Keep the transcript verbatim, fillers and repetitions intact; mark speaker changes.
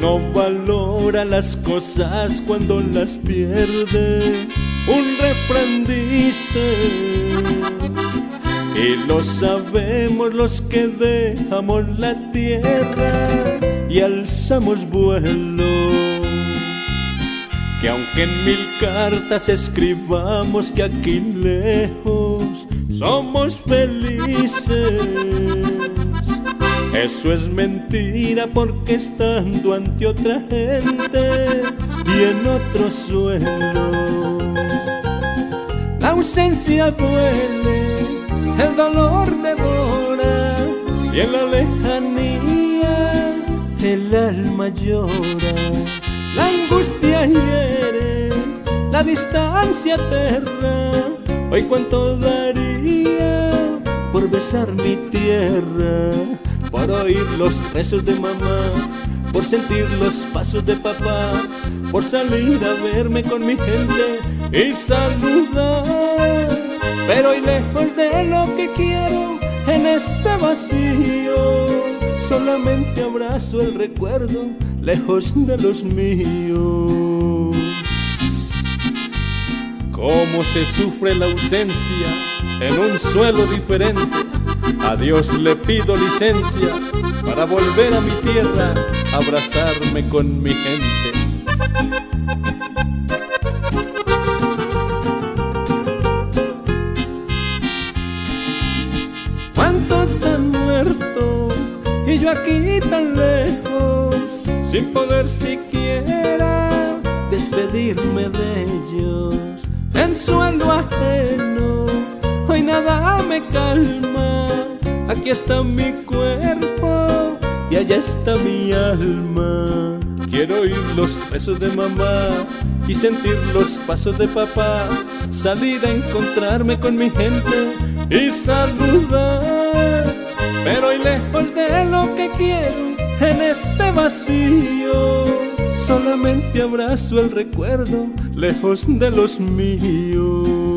Speaker 1: no valora las cosas cuando las pierde. Un refrán dice, y lo sabemos los que dejamos la tierra y alzamos vuelo, que aunque en mil cartas escribamos que aquí lejos somos felices, eso es mentira, porque estando ante otra gente y en otro suelo, la ausencia duele, el dolor devora, y en la lejanía el alma llora. La angustia hiere, la distancia aterra. Hoy cuánto daría por besar mi tierra, por oír los rezos de mamá, por sentir los pasos de papá, por salir a verme con mi gente y saludar. Pero hoy lejos de lo que quiero, en este vacío, solamente abrazo el recuerdo, lejos de los míos.
Speaker 2: Cómo se sufre la ausencia en un suelo diferente. A Dios le pido licencia para volver a mi tierra, abrazarme con mi gente.
Speaker 1: ¿Cuántos han muerto y yo aquí tan lejos, sin poder siquiera despedirme de ellos? En suelo ajeno hoy nada me calma. Aquí está mi cuerpo y allá está mi alma.
Speaker 2: Quiero oír los besos de mamá
Speaker 1: y sentir los pasos de papá, salir a encontrarme con mi gente y saludar. Pero hoy lejos de lo que quiero, en este vacío, solamente abrazo el recuerdo, lejos de los míos.